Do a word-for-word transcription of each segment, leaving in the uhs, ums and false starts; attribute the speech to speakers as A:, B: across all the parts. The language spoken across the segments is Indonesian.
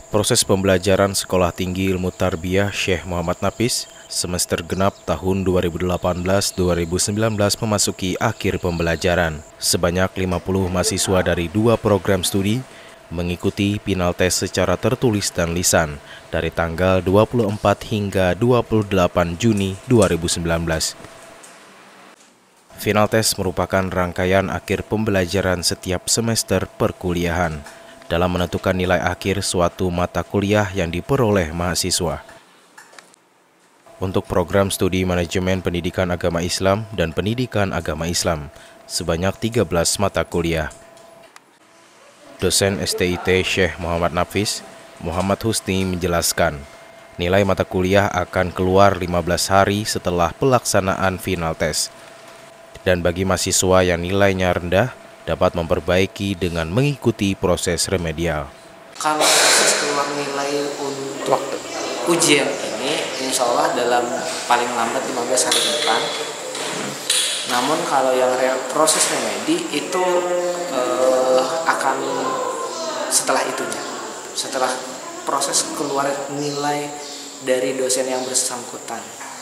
A: Proses pembelajaran Sekolah Tinggi Ilmu Tarbiyah Syekh Muhammad Nafis semester genap tahun dua ribu delapan belas dua ribu sembilan belas memasuki akhir pembelajaran. Sebanyak lima puluh mahasiswa dari dua program studi mengikuti final tes secara tertulis dan lisan dari tanggal dua puluh empat hingga dua puluh delapan Juni dua ribu sembilan belas. Final tes merupakan rangkaian akhir pembelajaran setiap semester perkuliahan dalam menentukan nilai akhir suatu mata kuliah yang diperoleh mahasiswa. Untuk program studi manajemen pendidikan agama Islam dan pendidikan agama Islam, sebanyak tiga belas mata kuliah. Dosen S T I T Syekh Muhammad Nafis, Muhammad Husni menjelaskan, nilai mata kuliah akan keluar lima belas hari setelah pelaksanaan final tes. Dan bagi mahasiswa yang nilainya rendah, dapat memperbaiki dengan mengikuti proses remedial.
B: Kalau proses keluar nilai untuk ujian ini, insya Allah dalam paling lambat lima belas hari ke depan. Namun kalau yang proses remedi itu eh, akan setelah itunya, setelah proses keluar nilai dari dosen yang bersangkutan.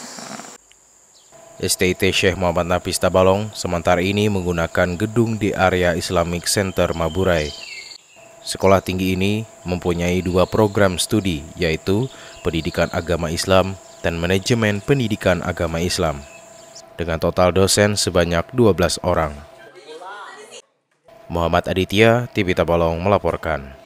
A: S T I T Syekh Muhammad Nafis Tabalong sementara ini menggunakan gedung di area Islamic Center Maburay. Sekolah tinggi ini mempunyai dua program studi, yaitu Pendidikan Agama Islam dan Manajemen Pendidikan Agama Islam, dengan total dosen sebanyak dua belas orang. Muhammad Aditya, T V Tabalong melaporkan.